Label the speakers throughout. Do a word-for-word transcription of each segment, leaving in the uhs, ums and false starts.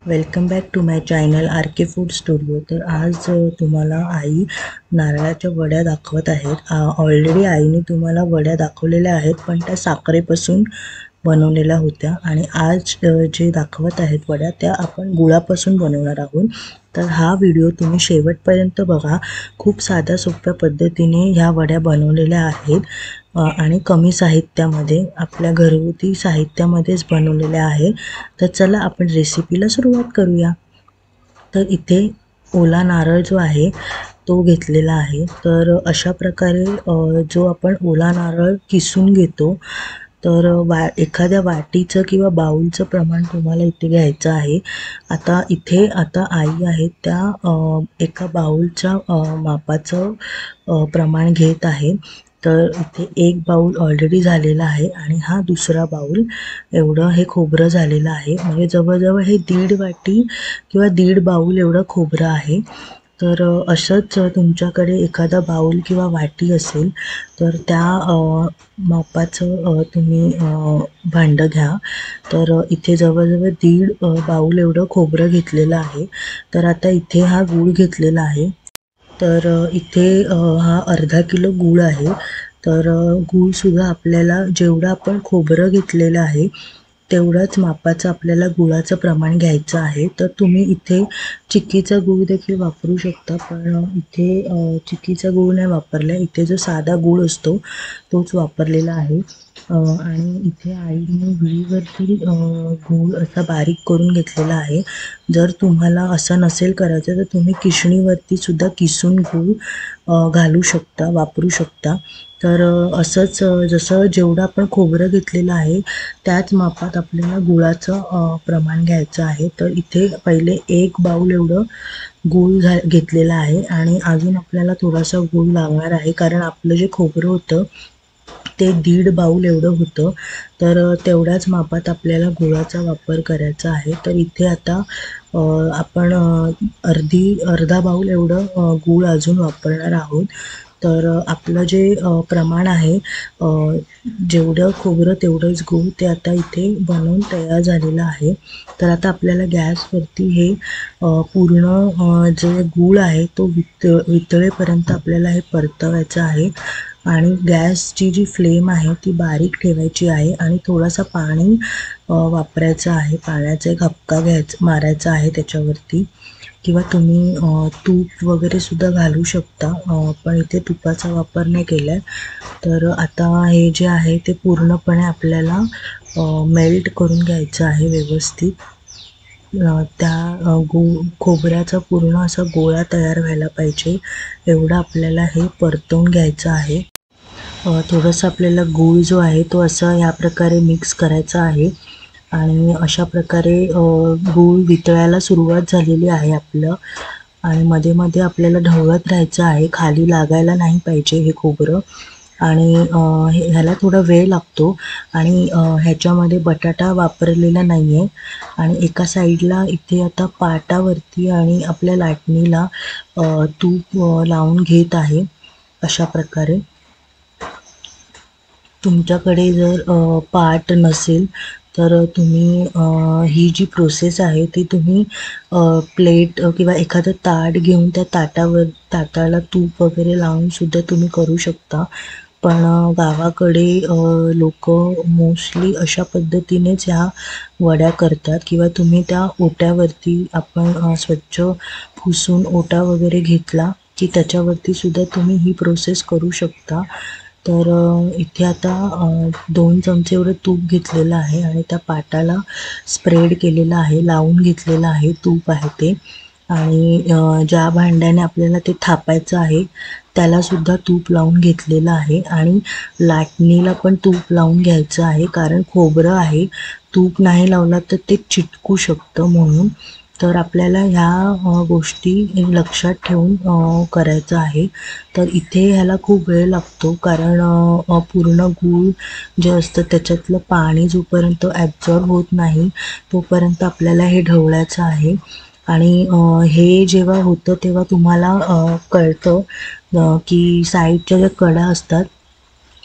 Speaker 1: Welcome back to my channel R K food studio. तर आज तुम्हाला आई नारळाच्या वड्या दाखवत आहेत। ऑलरेडी आईने तुम्हाला वड्या दाखवलेल्या आहेत, पण त्या साखरेपासून बनवलेल्या होत्या आणि आज जे दाखवत आहेत वड्या त्या आपण गुळापासून बनवणार आहोत। तर हा व्हिडिओ तुम्ही शेवटपर्यंत बघा। खूप साध्या सोप्या पद्धतीने ह्या वड्या बनवलेल्या आहेत आणि कमी साहित्यामध्ये आपल्या घरगुती साहित्यामध्येच बनवलेल्या आहेत। तर चला आपण रेसिपीला सुरुवात करूया। तर इथे ओला नारळ जो आहे तो घेतलेला आहे। तर अशा प्रकारे जो आपण ओला नारळ किसून घेतो, तर वा एखाद्या वाटीचं किंवा बाउलचं प्रमाण तुम्हाला इथे घ्यायचं आहे। आता इथे आता आई आहेत त्या एका बाउलच्या मापाचं प्रमाण घेत आहे। तर इथे एक बाउल ऑलरेडी झालेला आहे आणि हा दुसरा बाउल एवढं हे खोबरं झालेलं आहे। म्हणजे जवळजवळ हे दीड वाटी किंवा दीड बाउल एवढं खोबरं आहे। तर असंच तुमच्याकडे एखादा बाउल किंवा वाटी असेल तर त्या मापाचं तुम्ही भांडं घ्या। तर इथे जवळजवळ दीड बाउल एवढं खोबरं घेतलेलं आहे। तर आता इथे हा गूळ घेतलेला आहे। तर इथे हा अर्धा किलो गूळ आहे। तर गूळसुद्धा आपल्याला जेवढं आपण खोबरं घेतलेलं आहे तेवढाच मापाचं आपल्याला गुळाचं प्रमाण घ्यायचं आहे। तर तुम्ही इथे चिक्कीचा गूळ देखील वापरू शकता, पण इथे चिक्कीचा गूळ नाही वापरला, इथे जो साधा गूळ असतो तोच वापरलेला आहे। आणि इथे आईने विळीवरती गूळ असा बारीक करून घेतलेला आहे। जर तुम्हाला असं नसेल करायचं तर तुम्ही किसणीवरती सुद्धा किसून गूळ घालू शकता, वापरू शकता। तर असंच जसं जेवढं आपण खोबरं घेतलेलं आहे त्याच मापात आपल्याला गुळाचं प्रमाण घ्यायचं आहे। तर इथे पहिले एक बाउल एवढं गूळ घा घेतलेलं आहे आणि अजून आपल्याला थोडासा गूळ लागणार आहे, कारण आपलं जे खोबरं होतं ते दीड बाउल एवढं होतं। तर तेवढ्याच मापात आपल्याला गुळाचा वापर करायचा आहे। तर इथे आता आपण अर्धी अर्धा बाउल एवढं गूळ अजून वापरणार आहोत। तर आपलं जे प्रमाण आहे जेवढं खोबरं तेवढंच गूळ ते आता इथे बनवून तयार झालेलं आहे। तर आता आपल्याला गॅसवरती हे पूर्ण जे गूळ आहे तो वित वितळेपर्यंत आपल्याला हे परतवायचं आहे आणि गॅसची जी फ्लेम आहे ती बारीक ठेवायची आहे आणि थोडासा पाणी वापरायचं आहे। पाण्याचा एक हपका घ्यायचा मारायचा आहे त्याच्यावरती, किंवा तुम्ही तूप वगैरे सुद्धा घालू शकता, पण इथे तुपाचा वापर नाही केला आहे। तर आता हे जे आहे ते पूर्णपणे आपल्याला मेल्ट करून घ्यायचं आहे व्यवस्थित। त्या गो खोबऱ्याचा पूर्ण असा गोळा तयार व्हायला पाहिजे एवढं आपल्याला हे परतवून घ्यायचं आहे। थोडंसं आपल्याला गूळ जो आहे तो असा या प्रकारे मिक्स करायचा आहे आणि अशा प्रकारे गूळ वितळायला सुरुवात झालेली आहे आपलं, आणि मध्ये मध्ये आपल्याला ढवळत राहायचं आहे, खाली लागायला नाही पाहिजे हे खोबरं। आणि ह्याला थोडा वेळ लागतो आणि ह्याच्यामध्ये बटाटा वापरलेला नाही आहे। आणि एका साईडला इथे आता पाटावरती आणि आपल्या लाटणीला तूप लावून घेत आहे अशा प्रकारे। तुमच्याकडे जर पाट नसेल तर तुम्ही ही जी प्रोसेस आहे ती तुम्ही प्लेट किंवा एखादं ताट घेऊन त्या ताटावर ताटाला तूप वगैरे लावून सुद्धा तुम्ही करू शकता। पण गावाकडे लोक मोस्टली अशा पद्धतीनेच ह्या वड्या करतात, किंवा तुम्ही त्या ओट्यावरती आपण स्वच्छ पुसून ओटा वगैरे घेतला की त्याच्यावरती सुद्धा तुम्ही ही प्रोसेस करू शकता। तर इथे आता दोन चमचे एवढं तूप घेतलेलं आहे आणि त्या पाटाला स्प्रेड केलेलं आहे, लावून घेतलेलं आहे तूप आहे ते। आणि ज्या भांड्याने आपल्याला ते थापायचं आहे त्यालासुद्धा तूप लावून घेतलेलं आहे आणि लाटणीला पण तूप लावून घ्यायचं आहे, कारण खोबरं आहे, तूप नाही लावला तर ते चिटकू शकतं म्हणून। तर आपल्याला ह्या गोष्टी लक्षात ठेवून करायचं आहे। तर इथे ह्याला खूप वेळ लागतो, कारण पूर्ण गूळ जे असतं त्याच्यातलं पाणी जोपर्यंत ॲब्झॉर्ब होत नाही तोपर्यंत आपल्याला हे ढवळायचं आहे। आणि हे जेव्हा होतं तेव्हा तुम्हाला कळतं की साईडच्या ज्या कडा असतात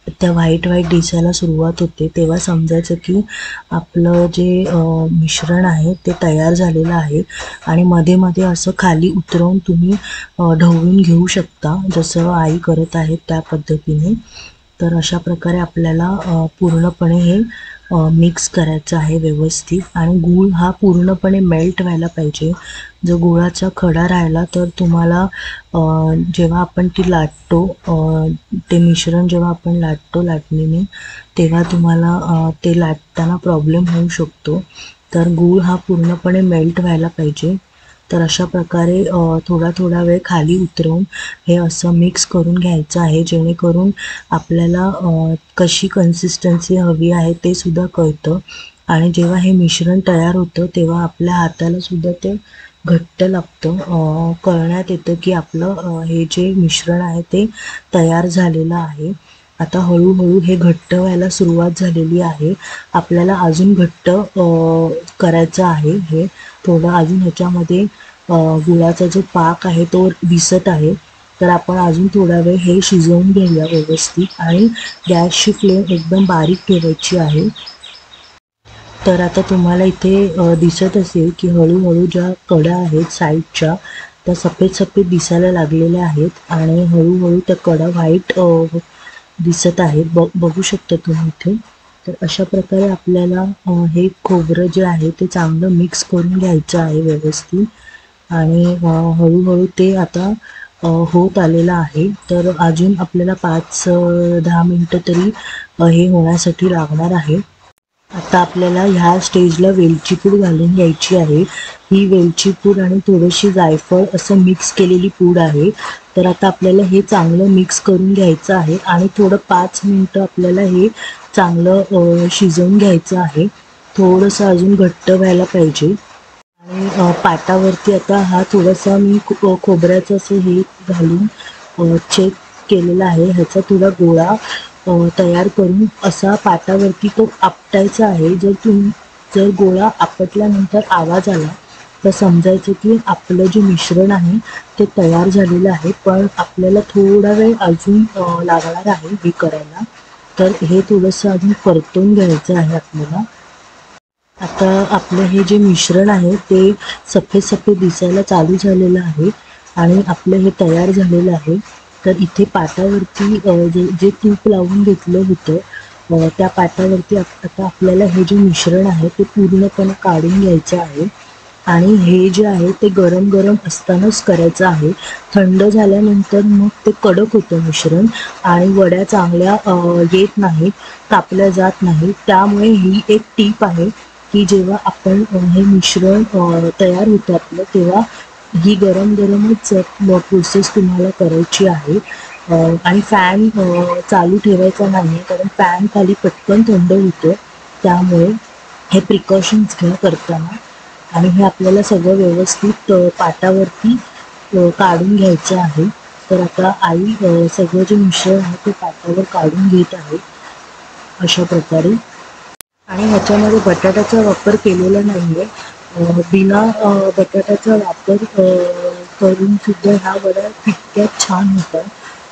Speaker 1: त्या व्हाईट व्हाईट दिसायला सुरुवात होते तेव्हा समजायचं की आपलं जे मिश्रण आहे ते तयार झालेलं आहे. आणि मध्ये मध्ये असं खाली उतरवून तुम्ही ढवळून घेऊ शकता, जसं आई करत आहेत त्या पद्धतीने. तर अशा प्रकारे आपल्याला पूर्णपणे हे मिक्स करायचं आहे व्यवस्थित. आणि गूळ हा पूर्णपणे मेल्ट व्हायला पाहिजे. जर गुळाचा खडा राहिला तर तुम्हाला जेव्हा आपण ती लाटतो, ते मिश्रण जेव्हा आपण लाटतो लाटणीने, तेव्हा तुम्हाला ते लाटताना प्रॉब्लेम होऊ शकतो. तर गूळ हा पूर्णपणे मेल्ट व्हायला पाहिजे. तर अशा प्रकारे थोडा थोडा वेळ खाली उतरवून हे असं मिक्स करून घ्यायचं आहे, जेणेकरून आपल्याला कशी कन्सिस्टन्सी हवी आहे ते सुद्धा कळतं. आणि जेव्हा हे मिश्रण तयार होतं तेव्हा आपल्या हाताला सुद्धा ते घट्ट लागतं, कळण्यात येतं की आपलं हे जे मिश्रण आहे ते तयार झालेलं आहे. आता हळूहळू हे घट्ट व्हायला सुरुवात झालेली आहे. आपल्याला अजून घट्ट करायचं आहे. हे थोडं अजून ह्याच्यामध्ये गुळाचा जो पाक आहे तो दिसत आहे. तर आपण अजून थोडा वेळ हे शिजवून घेऊया व्यवस्थित. आणि गॅसची फ्लेम एकदम बारीक ठेवायची आहे. तर आता तुम्हाला इथे दिसत असेल की हळूहळू ज्या कडा आहेत साईडच्या त्या सफेद सफेद दिसायला लागलेल्या आहेत आणि हळूहळू त्या कडा व्हाईट दिसत आहेत. ब बघू शकता तुम्ही इथे. तर अशा प्रकारे आपल्याला हे खोबरं जे आहे ते चांगलं मिक्स करून घ्यायचं आहे व्यवस्थित. आणि हळूहळू ते आता होत आलेलं आहे. तर अजून आपल्याला पाच दहा मिनटं तरी हे होण्यासाठी लागणार आहे. आता आपल्याला ह्या स्टेजला वेलची पूड घालून घ्यायची आहे. ही वेलची पूड आणि थोडीशी जायफळ असं मिक्स केलेली पूड आहे. तर आता आपल्याला हे चांगलं मिक्स करून घ्यायचं आहे आणि थोडं पाच मिनटं आपल्याला हे चांगलं शिजवून घ्यायचं आहे. थोडंसं अजून घट्ट व्हायला पाहिजे. आणि पाटावरती आता हा थोडासा मी खोबऱ्याचं असं हे घालून चेक केलेला आहे. ह्याचा थोडा गोळा तयार करून असा पाटावरती तो आपटायचा आहे. जर तुम जर गोळा आपटल्यानंतर आवाज आला तर समजायचं की आपलं जे मिश्रण आहे ते तयार झालेलं आहे. पण आपल्याला थोडा वेळ अजून लागणार आहे हे करायला. तर हे थोडंसं अजून परतून घ्यायचं आहे आपल्याला. आता आपलं हे जे मिश्रण आहे ते सफेद सफेद दिसायला चालू झालेलं आहे आणि आपलं हे तयार झालेलं आहे. तर इथे पाटावरती जे जे तूप लावून घेतलं होतं त्या पाटावरती आता आपल्याला हे जे मिश्रण आहे ते पूर्णपणे काढून घ्यायचं आहे. आणि हे जे आहे ते गरम गरम असतानाच करायचं आहे. थंड झाल्यानंतर मग ते कडक होतं मिश्रण आणि वड्या चांगल्या येत नाहीत, कापल्या जात नाहीत. त्यामुळे ही एक टीप आहे की जेव्हा आपण हे मिश्रण तयार होतं आपलं तेव्हा ही गरम गरमच प्रोसेस तुम्हाला करायची आहे. आणि फॅन चालू ठेवायचा नाही, कारण फॅन खाली पटकन थंड होतं. त्यामुळे हे प्रिकॉशन्स घ्या करताना. आणि हे आपल्याला सगळं व्यवस्थित पाटावरती काढून घ्यायचं आहे. तर आता आई सगळं जे मिश्रण आहे ते पाटावर काढून घेत आहे अशा प्रकारे. आणि ह्याच्यामध्ये बटाट्याचा वापर केलेला नाही आहे. बिना बटाट्याचा वापर करून सुद्धा ह्या वड्या तितक्यात छान होतात.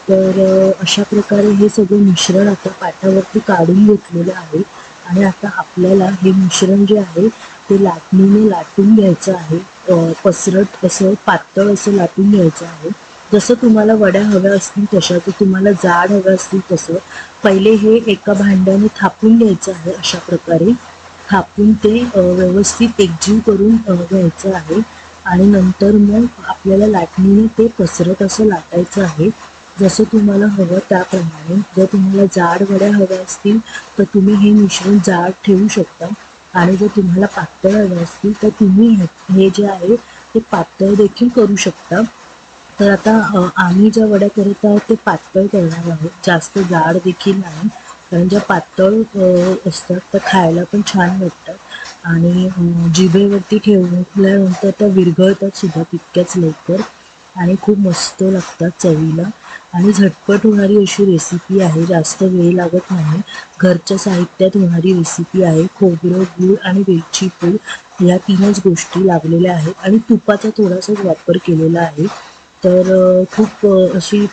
Speaker 1: तर अशा प्रकारे हे सगळं मिश्रण आता पाटावरती काढून घेतलेलं आहे. आणि आता आपल्याला हे मिश्रण जे आहे ते लाटणीने लाटून घ्यायचं आहे. पसरट असं पातळ असं लाटून घ्यायचं आहे. जसं तुम्हाला वड्या हव्या असतील तशा, तर तुम्हाला जाड हव्या असतील तसं. पहिले हे एका भांड्याने थापून घ्यायचं आहे. अशा प्रकारे थापून ते व्यवस्थित एकजीव करून घ्यायचं आहे. आणि नंतर मग आपल्याला लाटणीने ते पसरट असं लाटायचं आहे, जसं तुम्हाला हवं त्याप्रमाणे. जर तुम्हाला जाड वड्या हव्या असतील तर तुम्ही हे मिश्रण जाड ठेवू शकता. आणि जर तुम्हाला पातळ हव्या असतील तर तुम्ही हे जे आहे ते पातळ देखील करू शकता. तर आता आम्ही ज्या वड्या करत आहोत ते पातळ करणार आहोत, जास्त जाड देखील नाही. कारण ज्या पातळ असतात त्या खायला पण छान वाटतात आणि जिभेवरती ठेवल्यानंतर त्या विरघळतात सुद्धा तितक्याच लवकर आणि खूप मस्त लागतात चवीला. आणि झटपट होणारी अशी रेसिपी आहे, जास्त वेळ लागत नाही. घरच्या साहित्यात होणारी रेसिपी आहे. खोबरं, गूळ आणि वेलची पूड या तीनच गोष्टी लागलेल्या आहेत आणि तुपाचा थोडासाच वापर केलेला आहे. तर खूप अशी पट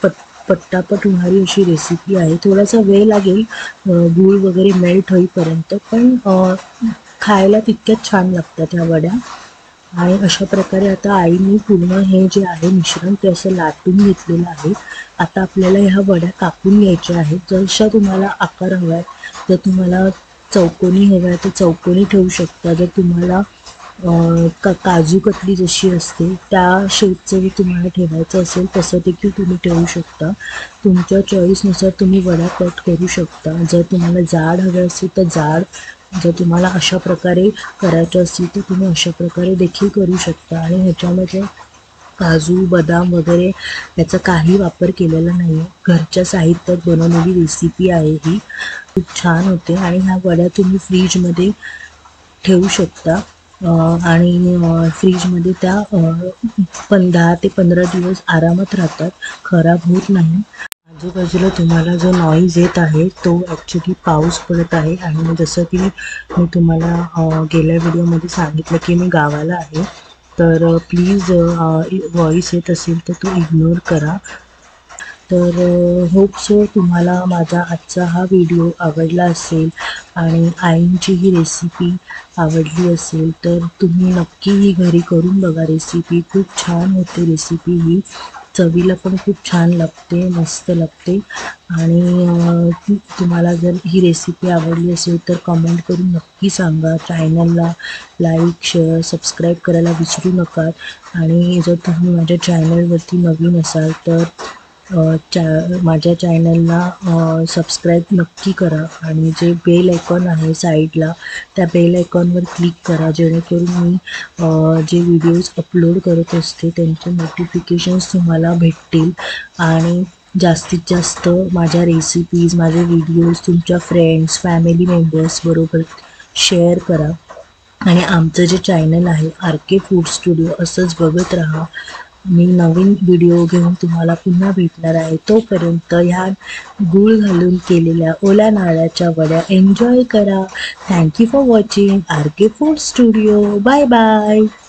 Speaker 1: पट्टापट होणारी अशी रेसिपी आहे. थोडासा वेळ लागेल गूळ वगैरे मेल्ट होईपर्यंत, पण खायला तितक्याच छान लागतात ह्या वड्या. आणि अशा प्रकारे आता आईने पूर्ण हे जे आहे मिश्रण ते असं लाटून घेतलेलं आहे. आता आपल्याला ह्या वड्या कापून घ्यायच्या आहेत. जशा तुम्हाला आकार हवा आहे, जर तुम्हाला चौकोनी हवा आहे तर चौकोनी ठेवू शकता. जर तुम्हाला का काजू कतली जशी असते त्या शेपचं जर तुम्हाला ठेवायचं असेल तसं देखील तुम्ही ठेवू शकता. तुमच्या चॉईसनुसार तुम्ही वड्या कट करू शकता. जर तुम्हाला जाड हवे असेल तर जाड, जर तुम्हाला अशा प्रकारे करायचं असेल तर तुम्ही अशा प्रकारे देखील करू शकता. आणि ह्याच्यामध्ये काजू बदाम वगैरे याचा काही वापर केलेला नाही आहे. घरच्या साहित्यात बनवलेली रेसिपी आहे ही. खूप छान होते आणि ह्या वड्या तुम्ही फ्रीजमध्ये ठेवू शकता आणि फ्रीजमध्ये त्या पण दहा ते पंधरा दिवस आरामात राहतात, खराब होत नाही. आजूबाजूला तुम्हाला जो नॉईज येत आहे तो ॲक्च्युली पाऊस पडत आहे. आणि जसं की मी तुम्हाला गेल्या व्हिडिओमध्ये सांगितलं की मी गावाला आहे, तर प्लीज व्हॉईस येत असेल तर तो इग्नोर करा. तर होप सो तुम्हाला माझा आजचा हा व्हिडिओ आवडला असेल आणि आईंची ही रेसिपी आवडली असेल तर तुम्ही नक्की ही घरी करून बघा. रेसिपी खूप छान होते. रेसिपी ही चवीला पण खूप छान लागते, मस्त लागते. आणि तुम्हाला जर ही रेसिपी आवडली असेल तर कमेंट करून नक्की सांगा. चॅनलला लाईक शेअर सबस्क्राईब करायला विसरू नका. आणि जर तुम्ही माझ्या चॅनलवरती नवीन असाल तर चा माझ्या चॅनलला सबस्क्राईब नक्की करा. आणि जे बेल आयकॉन आहे साईडला त्या बेल आयकॉनवर क्लिक करा, जेणेकरून मी जे व्हिडिओज अपलोड करत असते त्यांचे नोटिफिकेशन्स तुम्हाला भेटतील. आणि जास्तीत जास्त माझ्या रेसिपीज, माझे व्हिडिओज तुमच्या फ्रेंड्स फॅमिली मेंबर्सबरोबर शेअर करा. आणि आमचं जे चॅनल आहे आर के फूड स्टुडिओ असंच बघत राहा. मी नवीन व्हिडिओ घेऊन तुम्हाला पुन्हा भेटणार आहे. तोपर्यंत ह्या गूळ घालून केलेल्या ओल्या नारळाच्या वड्या एन्जॉय करा. Thank you for watching R K food studio. Bye bye.